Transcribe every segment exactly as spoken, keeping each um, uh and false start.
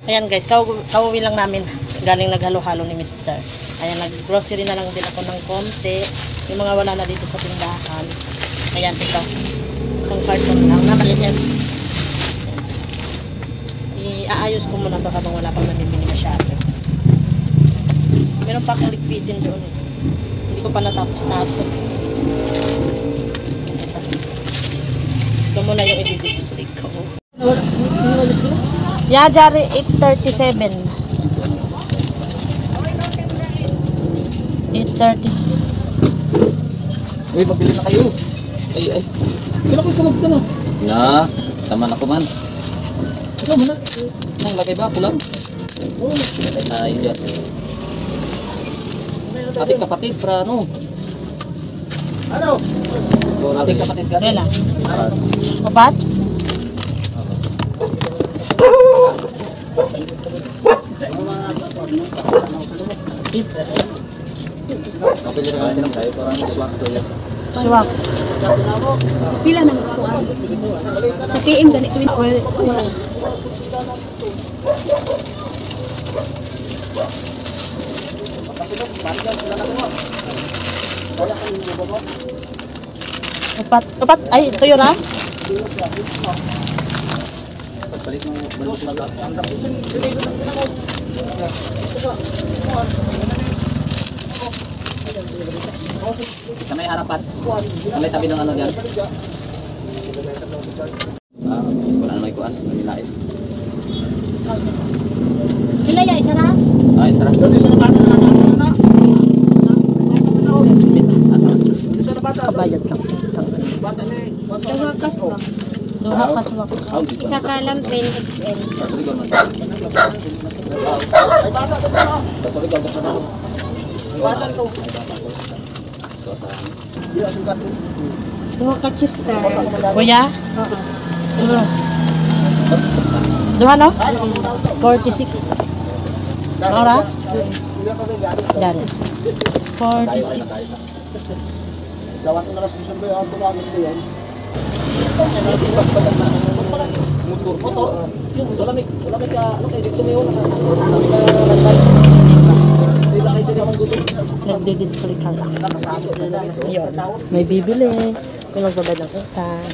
Ayan guys, kauwi lang namin. Galing naghalo-halo ni mister. Ayan, nag-grocery na lang din ako ng konti. Yung mga wala na dito sa tindahan. Ayan, ito. Isang carton lang na maliit. Iaayos ko muna to habang wala pang nabibili masyado. Meron pa akong liquidin doon eh. Hindi ko pa natapos-tapos. Ito. Ito muna yung i-display ko. Yeah, Jari, eight thirty-seven. eight thirty. Uy, pabili na kayo. Ay, ay. Kailan ko kamag ka na? Na, sama na ko man. Ikaw mo na. Nang lagay ba? Pulang? Oo. Lagay tayo dyan. Ating kapatid, para ano? Ano? Ating kapatid ka. Kailan? Kapat? Pabili na kayo ng tayo. Parang swak to yan. Swak. Pila nang kuan. Sa K M ganito yung oil. Kapat. Kapat. Ay, ito yun ha? Pagbalik mo, balik mo lang. Sa may harapan. Sa may tabi ng ano dyan. Ah, wala na may kuhan. Namilain. Sila ya, isa na? Ah, isa lang. Kabayad lang. Duha kas ba? Duha ka swak. Isa ka lang ten X L. Duha ka chester. Kuya? Oo. Duha. Duha no? forty-six. Ora? Dan. forty-six. Nagdi-display ka lang. Yun. May bibili. May magbabayad ng utang.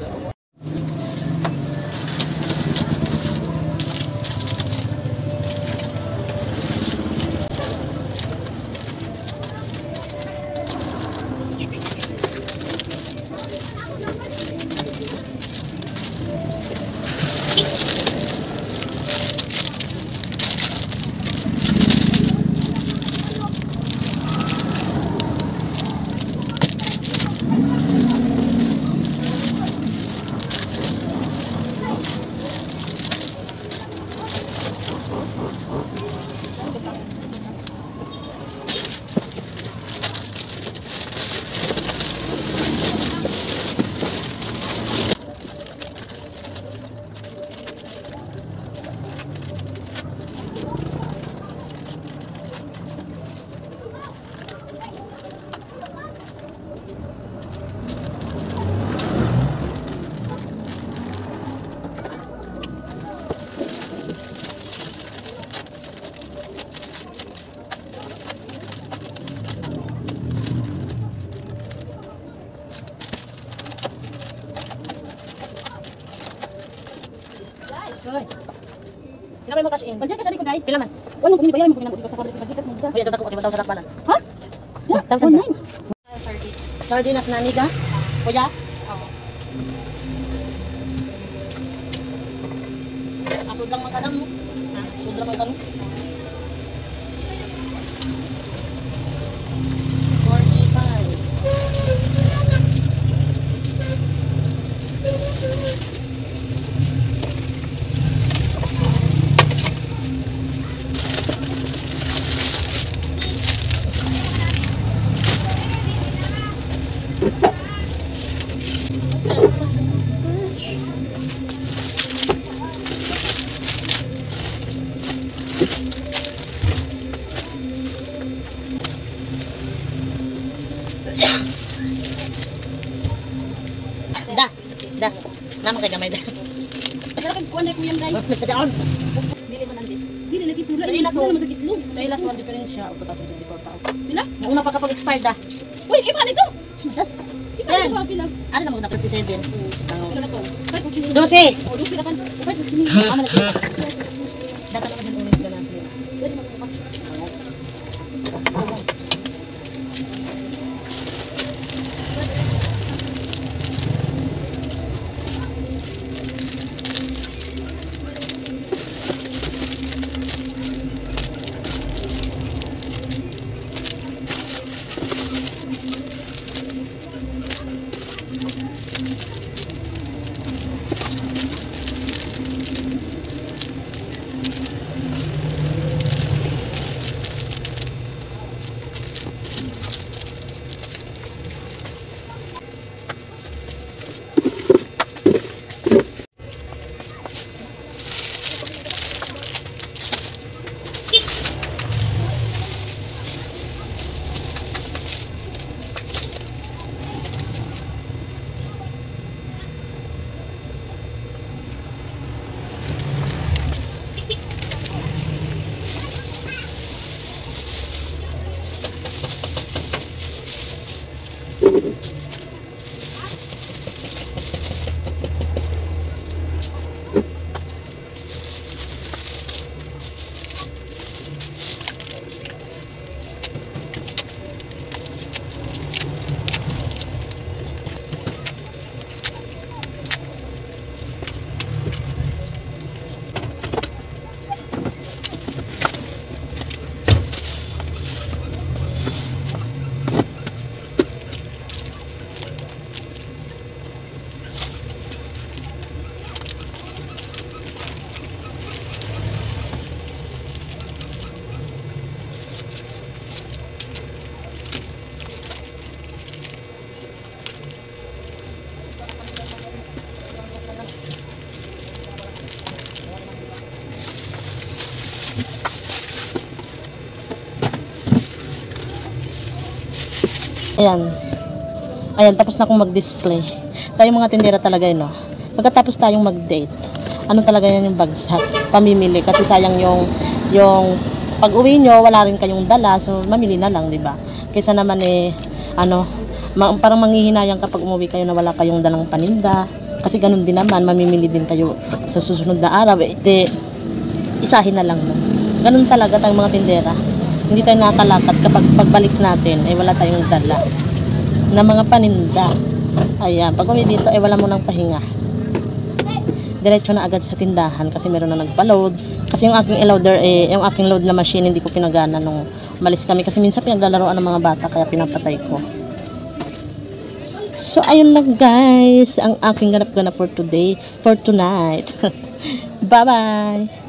Pila may mo cash in? Pagyan ka siya ko dai. Pila man? Wala mo bayaran mo kung nang sa corporate pagkas ni Uy, ito ako sa sarap pala. Ha? Thousand Online. Sardinas na niga? Kuya? Oo. Asod lang magkadam mo. Asod lang magkadam. forty-five. Da, da. Naman kay gamay da. Pero kay kuan dai ko yan dai. Sa daon. Dili man Sa ilat Wala mo. naman sa gitlog. Sa ilat mo, ang diferensya. O, two thousand twenty-four pa. Pila? Una pa kapag expired ah. Uy, iba nito. Masad? Iba Yan. nito ba pila? Ano naman na thirty-seven? Pila na ko. Kahit kung sino. Dose! O, doon sila kan. Kahit kung sino. Ano na sila? Data lang din ulit ka natin. Pwede magbukas. Ayan. Ayan, tapos na akong mag-display. Tayo mga tindera talaga yun, no? Pagkatapos tayong mag-date, ano talaga yan yung bagsak? Pamimili. Kasi sayang yung, yung pag uwi nyo, wala rin kayong dala. So, mamili na lang, di ba? Kaysa naman eh, ano, ma parang manghihinayang kapag umuwi kayo na wala kayong dalang paninda. Kasi ganun din naman, mamimili din kayo sa susunod na araw. Eh, di, isahin na lang. No? Ganun talaga tayong mga tindera. Hindi tayo nakakalakad kapag pagbalik natin, eh wala tayong dala na mga paninda. Ayan, pag uwi dito, eh wala mo nang pahinga. Diretso na agad sa tindahan kasi meron na nagpa-load. Kasi yung aking loader, eh, yung aking load na machine, hindi ko pinagana nung umalis kami. Kasi minsan pinaglalaroan ng mga bata, kaya pinapatay ko. So, ayun lang guys, ang aking ganap-ganap for today, for tonight. Bye-bye!